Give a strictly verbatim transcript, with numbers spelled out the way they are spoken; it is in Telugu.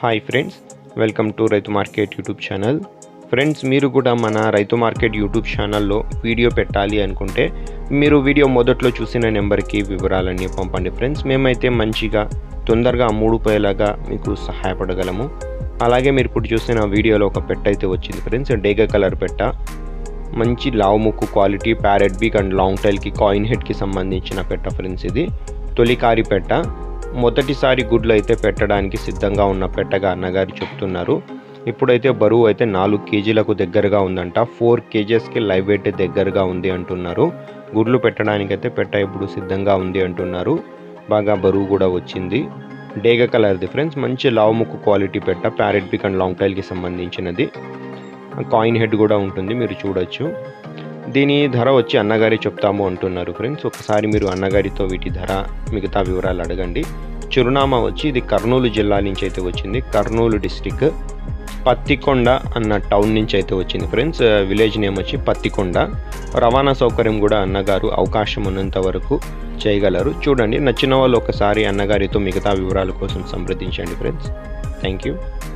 Hi friends, welcome to Raitu market YouTube channel. Friends, మీరు కూడా మన రైతు మార్కెట్ యూట్యూబ్ ఛానల్లో వీడియో పెట్టాలి అనుకుంటే మీరు వీడియో మొదట్లో చూసిన నెంబర్కి వివరాలన్నీ పంపండి ఫ్రెండ్స్. మేమైతే మంచిగా తొందరగా అమ్ముడుపోయేలాగా మీకు సహాయపడగలము. అలాగే మీరు ఇప్పుడు చూసిన వీడియోలో ఒక పెట్ట అయితే వచ్చింది ఫ్రెండ్స్, డేగ కలర్ పెట్ట, మంచి లావు ముక్కు quality, parrot beak and long టైల్కి కాయిన్ హెడ్కి సంబంధించిన పెట్ట ఫ్రెండ్స్. ఇది తొలికారి పెట్ట, మొదటిసారి గుడ్లు అయితే పెట్టడానికి సిద్ధంగా ఉన్న పెట్టగా అన్నగారు చెప్తున్నారు. ఇప్పుడైతే బరువు అయితే నాలుగు కేజీలకు దగ్గరగా ఉందంట. ఫోర్ కేజెస్కి లైవ్ వెయిట్ దగ్గరగా ఉంది అంటున్నారు. గుడ్లు పెట్టడానికైతే పెట్ట ఇప్పుడు సిద్ధంగా ఉంది అంటున్నారు. బాగా బరువు కూడా వచ్చింది. డేగ కలర్ది ఫ్రెండ్స్, మంచి లావు ముక్కు క్వాలిటీ పెట్ట, ప్యారెట్ బీక్ అండ్ లాంగ్ టైల్కి సంబంధించినది. కాయిన్ హెడ్ కూడా ఉంటుంది, మీరు చూడొచ్చు. దీని ధర వచ్చి అన్నగారి చెప్తాము అంటున్నారు ఫ్రెండ్స్. ఒకసారి మీరు అన్నగారితో వీటి ధర మిగతా వివరాలు అడగండి. చిరునామా వచ్చి ఇది కర్నూలు జిల్లా నుంచి అయితే వచ్చింది. కర్నూలు డిస్టిక్ పత్తికొండ అన్న టౌన్ నుంచి అయితే వచ్చింది ఫ్రెండ్స్. విలేజ్ నేమ్ వచ్చి పత్తికొండ. రవాణా సౌకర్యం కూడా అన్నగారు అవకాశం ఉన్నంత వరకు చేయగలరు. చూడండి, నచ్చిన వాళ్ళు ఒకసారి అన్నగారితో మిగతా వివరాల కోసం సంప్రదించండి ఫ్రెండ్స్. Thank you.